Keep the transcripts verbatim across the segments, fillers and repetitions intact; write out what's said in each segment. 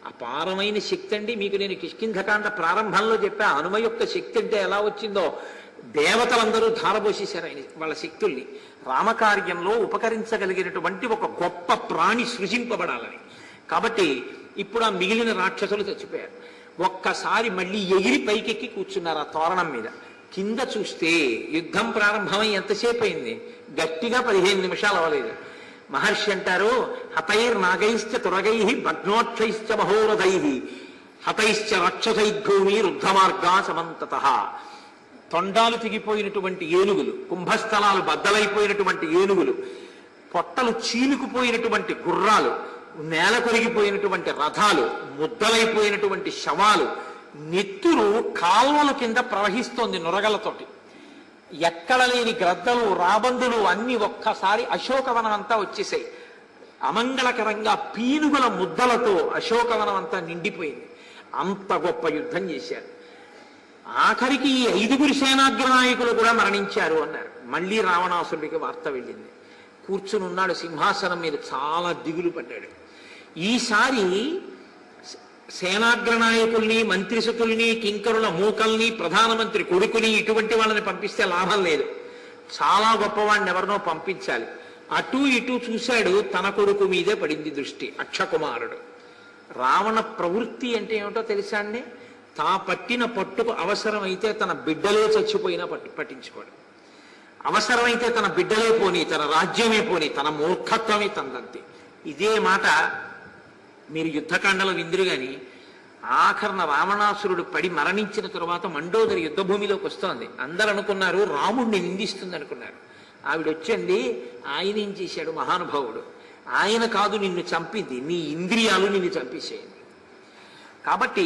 అపారమైన శక్తి అండి. మీకు నేను కిష్కింధకాండ ప్రారంభంలో చెప్పా, హనుమ యొక్క శక్తి అంటే ఎలా వచ్చిందో. దేవతలందరూ ధారపోసేశారు ఆయన వాళ్ళ శక్తుల్ని. రామకార్యంలో ఉపకరించగలిగినటువంటి ఒక గొప్ప ప్రాణి సృజింపబడాలని. కాబట్టి ఇప్పుడు ఆ మిగిలిన రాక్షసులు చచ్చిపోయారు. ఒక్కసారి మళ్ళీ ఎగిరి పైకెక్కి కూర్చున్నారు ఆ తోరణం మీద. కింద చూస్తే యుద్ధం ప్రారంభమై ఎంతసేపు అయింది? గట్టిగా పదిహేను నిమిషాలు అవ్వలేదు. మహర్షి అంటారు, హతైర్ నాగైశ్చ తురగై భగ్నోక్షైశ్చ మహోరథై హతైశ్చ రాక్షసైర్భూమి రుద్ధమార్గా సమంతతః. తొండాలు తెగిపోయినటువంటి ఏనుగులు, కుంభస్థలాలు బద్దలైపోయినటువంటి ఏనుగులు, పొట్టలు చీలుకుపోయినటువంటి గుర్రాలు, నేల కొరిగిపోయినటువంటి రథాలు, ముద్దలైపోయినటువంటి శవాలు, నెత్తురు కాల్వల కింద ప్రవహిస్తోంది నురగలతోటి. ఎక్కడ లేని గ్రద్దలు, రాబందులు అన్ని ఒక్కసారి అశోకవనం అంతా వచ్చేసాయి. అమంగళకరంగా పీనుగుల ముద్దలతో అశోకవనం అంతా నిండిపోయింది. అంత గొప్ప యుద్ధం చేశారు. ఆఖరికి ఈ ఐదుగురు సేనాగ్ర నాయకులు కూడా మరణించారు అన్నారు. మళ్ళీ రావణాసురుడికి వార్త వెళ్ళింది. కూర్చుని ఉన్నాడు సింహాసనం మీద, చాలా దిగులు పడ్డాడు. ఈసారి సేనాగ్ర నాయకుల్ని, మంత్రిసుతుల్ని, కింకరుల మూకల్ని, ప్రధానమంత్రి కొడుకుని, ఇటువంటి వాళ్ళని పంపిస్తే లాభం లేదు. చాలా గొప్పవాడిని ఎవరినో పంపించాలి. అటు ఇటు చూశాడు, తన కొడుకు మీదే పడింది దృష్టి. అక్షకుమారుడు. రావణ ప్రవృత్తి అంటే ఏమిటో తెలుసా అండి? తా పట్టిన పట్టుకు అవసరమైతే తన బిడ్డలే చచ్చిపోయినా పట్టు పట్టించుకోడు. అవసరమైతే తన బిడ్డలే పోని, తన రాజ్యమే పోని, తన మూర్ఖత్వమే తందంతే. ఇదే మాట మీరు యుద్ధకాండలో విందురు గాని, ఆఖరణ రావణాసురుడు పడి మరణించిన తరువాత మండోదరి యుద్ధభూమిలోకి వస్తోంది. అందరు అనుకున్నారు రాముడిని నిందిస్తుంది అనుకున్నారు. ఆవిడ వచ్చండి, ఆయన ఏం చేశాడు మహానుభావుడు? ఆయన కాదు నిన్ను చంపింది, నీ ఇంద్రియాలు నిన్ను చంపేసేయండి. కాబట్టి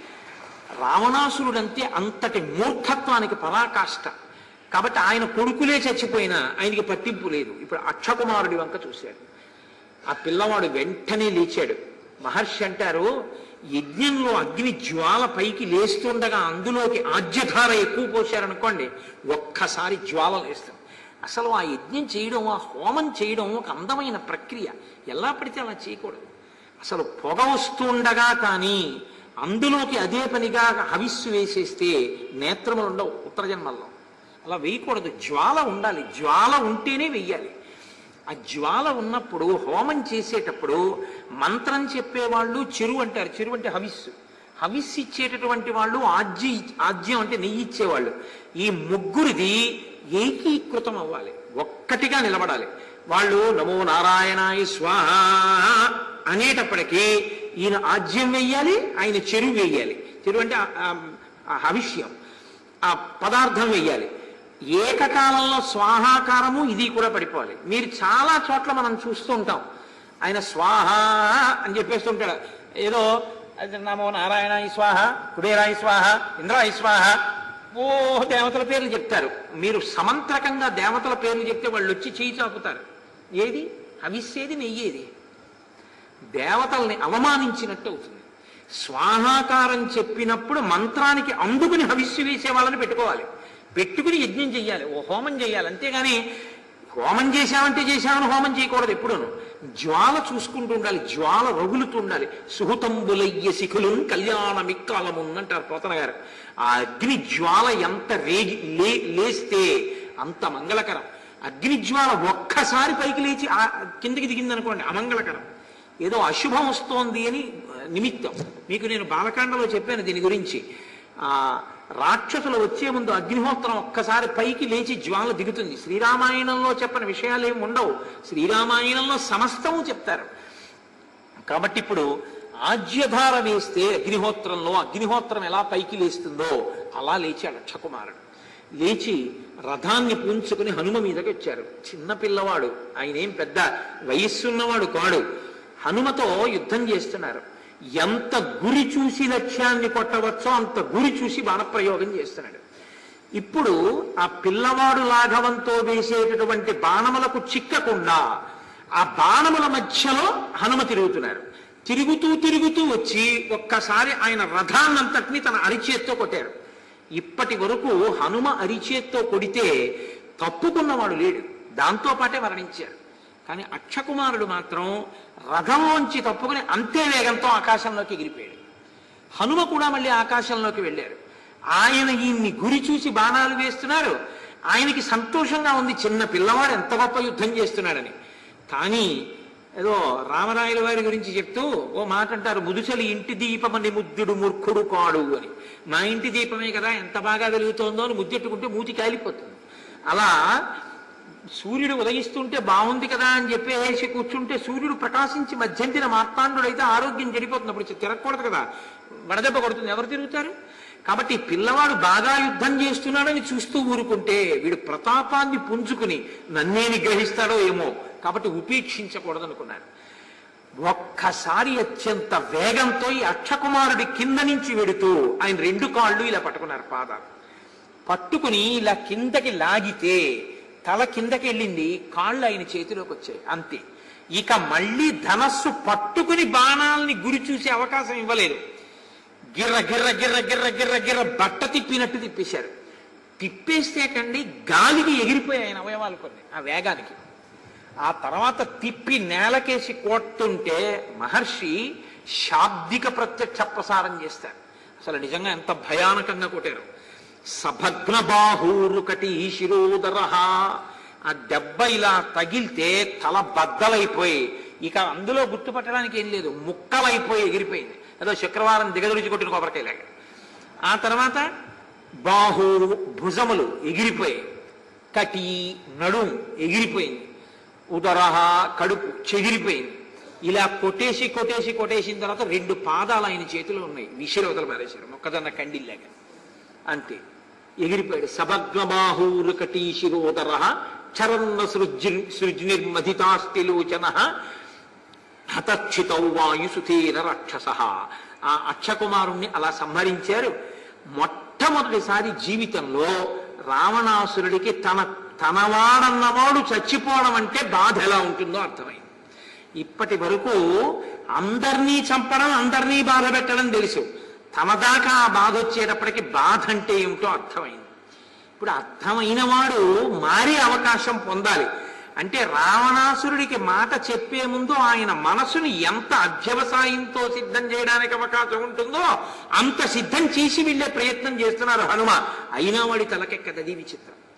రావణాసురుడంతే అంతటి మూర్ఖత్వానికి పరాకాష్ట. కాబట్టి ఆయన కొడుకులే చచ్చిపోయినా ఆయనకి పట్టింపు లేదు. ఇప్పుడు అక్షకుమారుడి వంక చూశాడు. ఆ పిల్లవాడు వెంటనే లేచాడు. మహర్షి అంటారు, యజ్ఞంలో అగ్ని జ్వాల పైకి లేస్తుండగా అందులోకి ఆజ్యధార ఎక్కువ పోశారనుకోండి, ఒక్కసారి జ్వాల లేస్తాం. అసలు ఆ యజ్ఞం చేయడం, ఆ హోమం చేయడం ఒక అందమైన ప్రక్రియ. ఎలా పడితే అలా చేయకూడదు. అసలు పొగ వస్తుండగా కానీ అందులోకి అదే పనిగా హవిస్సు వేసేస్తే నేత్రములు ఉండవు ఉత్తర జన్మల్లో. అలా వేయకూడదు. జ్వాల ఉండాలి. జ్వాల ఉంటేనే వెయ్యాలి. ఆ జ్వాల ఉన్నప్పుడు హోమం చేసేటప్పుడు మంత్రం చెప్పేవాళ్ళు చెరువు అంటారు. చెరువు అంటే హవిస్సు. హవిస్సు ఇచ్చేటటువంటి వాళ్ళు ఆజ్య ఆజ్యం అంటే నెయ్యి ఇచ్చేవాళ్ళు. ఈ ముగ్గురిది ఏకీకృతం అవ్వాలి, ఒక్కటిగా నిలబడాలి. వాళ్ళు నమో నారాయణాయ స్వాహ అనేటప్పటికీ ఈయన ఆజ్యం వెయ్యాలి, ఆయన చెరువు వేయాలి. చెరువు అంటే హవిష్యం, ఆ పదార్థం వెయ్యాలి. ఏకకాలంలో స్వాహాకారము ఇది కూడా పడిపోవాలి. మీరు చాలా చోట్ల మనం చూస్తూ ఉంటాం, ఆయన స్వాహ అని చెప్పేస్తుంటాడు. ఏదో నమో నారాయణాయ స్వాహ, కుబేరాయ స్వాహ, ఇంద్రాయ స్వాహ, ఓ దేవతల పేర్లు చెప్తారు. మీరు సమంత్రకంగా దేవతల పేర్లు చెప్తే వాళ్ళు వచ్చి చేయి చాపుతారు. ఏది హవిస్సేది, నెయ్యేది? దేవతల్ని అవమానించినట్టు అవుతుంది. స్వాహాకారం చెప్పినప్పుడు మంత్రానికి అందుకుని హవిస్సు వేసే వాళ్ళని పెట్టుకోవాలి, పెట్టుకుని యజ్ఞం చెయ్యాలి, ఓ హోమం చేయాలి. అంతేగాని హోమం చేశామంటే చేశామని హోమం చేయకూడదు. ఎప్పుడూను జ్వాల చూసుకుంటూ ఉండాలి, జ్వాల రగులుతూ ఉండాలి. సుహృతంబులయ్య శిఖులు కళ్యాణ మిక్కాలమున్నంటారు పోతన గారు. ఆ అగ్ని జ్వాల ఎంత రేగి లే లేస్తే అంత మంగళకరం. అగ్ని జ్వాల ఒక్కసారి పైకి లేచి ఆ కిందకి దిగిందనుకోండి అమంగళకరం. ఏదో అశుభం వస్తోంది అని నిమిత్తం. మీకు నేను బాలకాండలో చెప్పాను దీని గురించి. ఆ రాక్షసులు వచ్చే ముందు అగ్నిహోత్రం ఒక్కసారి పైకి లేచి జ్వాల దిగుతుంది. శ్రీరామాయణంలో చెప్పని విషయాలు ఏమి ఉండవు, శ్రీరామాయణంలో సమస్తము చెప్తారు. కాబట్టి ఇప్పుడు ఆజ్యధార వేస్తే అగ్నిహోత్రంలో అగ్నిహోత్రం ఎలా పైకి లేస్తుందో అలా లేచాడు అక్షకుమారుడు. లేచి రథాన్ని పూంచుకుని హనుమ మీదకి వచ్చారు. చిన్న పిల్లవాడు, ఆయన ఏం పెద్ద వయస్సున్నవాడు కాడు. హనుమతో యుద్ధం చేస్తున్నారు. ఎంత గురి చూసి లక్ష్యాన్ని కొట్టవచ్చో అంత గురి చూసి బాణప్రయోగం చేస్తున్నాడు. ఇప్పుడు ఆ పిల్లవాడు లాఘవంతో వేసేటటువంటి బాణములకు చిక్కకుండా ఆ బాణముల మధ్యలో హనుమ తిరుగుతున్నారు. తిరుగుతూ తిరుగుతూ వచ్చి ఒక్కసారి ఆయన రథాన్నంతటినీ తన అరిచేత్తో కొట్టారు. ఇప్పటి వరకు హనుమ అరిచేత్తో కొడితే తప్పుకున్నవాడు లేడు, దాంతో పాటే మరణించారు. కానీ అక్షకుమారుడు మాత్రం రథంలోంచి తప్పుకుని అంతే వేగంతో ఆకాశంలోకి ఎగిరిపోయాడు. హనుమ కూడా మళ్ళీ ఆకాశంలోకి వెళ్ళారు. ఆయన ఈయన్ని గురి చూసి బాణాలు వేస్తున్నారు. ఆయనకి సంతోషంగా ఉంది, చిన్న పిల్లవాడు ఎంత గొప్ప యుద్ధం చేస్తున్నాడని. కానీ ఏదో రామరాయల వారి గురించి చెప్తూ ఓ మాట అంటారు, ముదుసలి ఇంటి దీపమని ముద్దుడు మూర్ఖుడు కాడు అని. మా ఇంటి దీపమే కదా ఎంత బాగా వెలుగుతోందో అని ముద్దెట్టుకుంటే మూతి కాలిపోతుంది. అలా సూర్యుడు ఉదయిస్తుంటే బాగుంది కదా అని చెప్పేసి కూర్చుంటే సూర్యుడు ప్రకాశించి మధ్యంతిన మార్తాండుడైతే ఆరోగ్యం చెడిపోతుంది. అప్పుడు తిరగకూడదు కదా, వడదెబ్బ కొడుతుంది, ఎవరు తిరుగుతారు? కాబట్టి పిల్లవాడు బాగా యుద్ధం చేస్తున్నాడని చూస్తూ ఊరుకుంటే వీడు ప్రతాపాన్ని పుంజుకుని నన్నే నిగ్రహిస్తాడో ఏమో, కాబట్టి ఉపేక్షించకూడదు అనుకున్నాడు. ఒక్కసారి అత్యంత వేగంతో ఈ అక్షకుమారుడి కింద నుంచి వెడుతూ ఆయన రెండు కాళ్ళు ఇలా పట్టుకున్నారు, పాదాలు పట్టుకుని ఇలా కిందకి లాగితే తల కిందకి వెళ్ళింది, కాళ్ళు ఆయన చేతిలోకి వచ్చాయి, అంతే. ఇక మళ్ళీ ధనస్సు పట్టుకుని బాణాలని గురి చూసే అవకాశం ఇవ్వలేదు. గిర్ర గిర్ర గిర్ర గిర్ర గిర్ర గిర్ర బట్ట తిప్పినట్టు తిప్పేశారు. తిప్పేస్తే కండి గాలికి ఎగిరిపోయాయి ఆయన అవయవాలు కొన్ని ఆ వేగానికి. ఆ తర్వాత తిప్పి నేలకేసి కొట్టుంటే మహర్షి శాబ్దిక ప్రత్యక్ష ప్రసారం చేస్తారు. అసలు నిజంగా ఎంత భయానకంగా కొట్టారు. సభగ్న బాహూరు కటి శిరోదర. ఆ దెబ్బ ఇలా తగిలితే తల బద్దలైపోయి ఇక అందులో గుర్తుపట్టడానికి ఏం లేదు, ముక్కలైపోయి ఎగిరిపోయింది. ఏదో శుక్రవారం దిగదుడిచి కొట్టిన కొబ్బరికాయలాగా. ఆ తర్వాత బాహు భుజములు ఎగిరిపోయాయి, కటి నడుం ఎగిరిపోయింది, ఉదరహ కడుపు చెగిరిపోయింది. ఇలా కొట్టేసి కొట్టేసి కొట్టేసిన తర్వాత రెండు పాదాలు ఆయన చేతిలో ఉన్నాయి, విషిరోదలు పారేశారు మొక్కజొన్న కండిల్లాగా, అంతే ఎగిరిపోయాడు. సభగ్నబాహూరు కటీ శిరోదర చరన్న సృజి సృజ్నిర్మధితాస్తిలోచన హతక్షితౌ వాయుసుతేన రాక్షస. ఆ అక్షకుమారుణ్ణి అలా సంహరించారు. మొట్టమొదటిసారి జీవితంలో రావణాసురుడికి తన తనవాడన్నవాడు చచ్చిపోవడం అంటే బాధ ఎలా ఉంటుందో అర్థమైంది. ఇప్పటి వరకు అందరినీ చంపడం, అందరినీ బాధ పెట్టడం తెలుసు, తన దాకా ఆ బాధ వచ్చేటప్పటికి బాధ అంటే ఏమిటో అర్థమైంది. ఇప్పుడు అర్థమైన వాడు మారే అవకాశం పొందాలి. అంటే రావణాసురుడికి మాట చెప్పే ముందు ఆయన మనసుని ఎంత అధ్యవసాయంతో సిద్ధం చేయడానికి అవకాశం ఉంటుందో అంత సిద్ధం చేసి వెళ్ళే ప్రయత్నం చేస్తున్నారు హనుమ. అయినా వాడి తలకెక్కదది విచిత్రం.